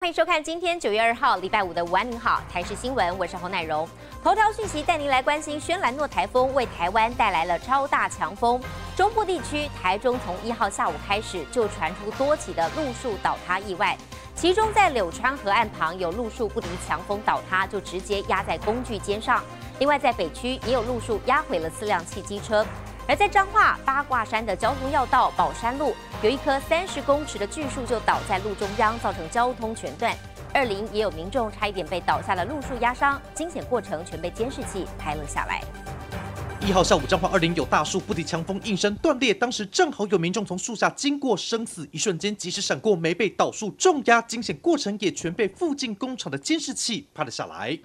欢迎收看今天9月2号礼拜五的午安您好，台视新闻，我是侯乃荣。头条讯息带您来关心轩岚诺台风为台湾带来了超大强风，中部地区台中从1号下午开始就传出多起的路树倒塌意外，其中在柳川河岸旁有路树不敌强风倒塌，就直接压在工具肩上。另外在北区也有路树压毁了4辆汽机车。而在彰化八卦山的交通要道宝山路，有一棵30公尺的巨树就倒在路中央，造成交通全断。20也有民众差一点被倒下的路树压伤，惊险过程全被监视器拍了下来。 1号下午，彰化20有大树不敌强风应声断裂，当时正好有民众从树下经过，生死一瞬间及时闪过，没被倒树重压，惊险过程也全被附近工厂的监视器拍了下来。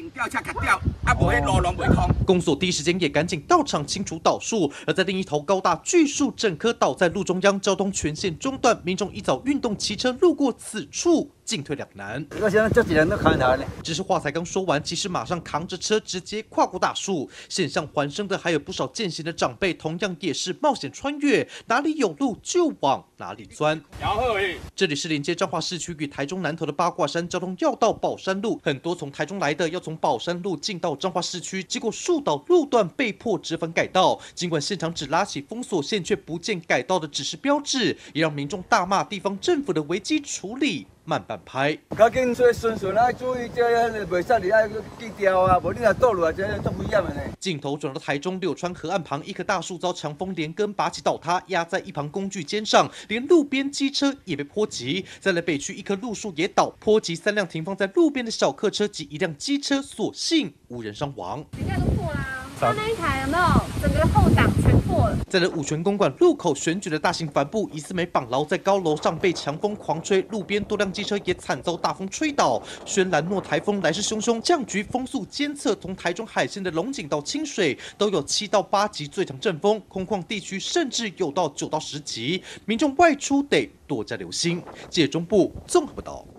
公所第一时间也赶紧到场清除倒树，而在另一头高大巨树整棵倒在路中央，交通全线中断，民众一早运动骑车路过此处，进退两难。 我现在这几人都扛着呢。 只是话才刚说完，其实马上扛着车直接跨过大树。险象环生的还有不少健行的长辈，同样也是冒险穿越，哪里有路就往哪里钻。这里是连接彰化市区与台中南投的八卦山交通要道宝山路，很多从台中来的要从宝山路进到彰化市区，结果树倒路段被迫折返改道。尽管现场只拉起封锁线，却不见改道的指示标志，也让民众大骂地方政府的危机处理慢半拍。 赶紧做顺啊，注意这袂使你爱低调啊，无你若倒落来，这足危险的呢。镜头转到台中柳川河岸旁，一棵大树遭强风连根拔起倒塌，压在一旁工具肩上，连路边机车也被波及。再来北区，一棵路树也倒，波及3辆停放在路边的小客车及1辆机车，所幸无人伤亡。 人家都破啦。他那一台有没有整个后挡全破了？ 在武泉公馆路口选举的大型帆布疑似没绑牢，在高楼上被强风狂吹，路边多辆机车也惨遭大风吹倒。轩岚诺台风来势汹汹，降局风速监测从台中海线的龙井到清水都有7到8级最强阵风，空旷地区甚至有到9到10级，民众外出得多加留心。记者中部综合报道。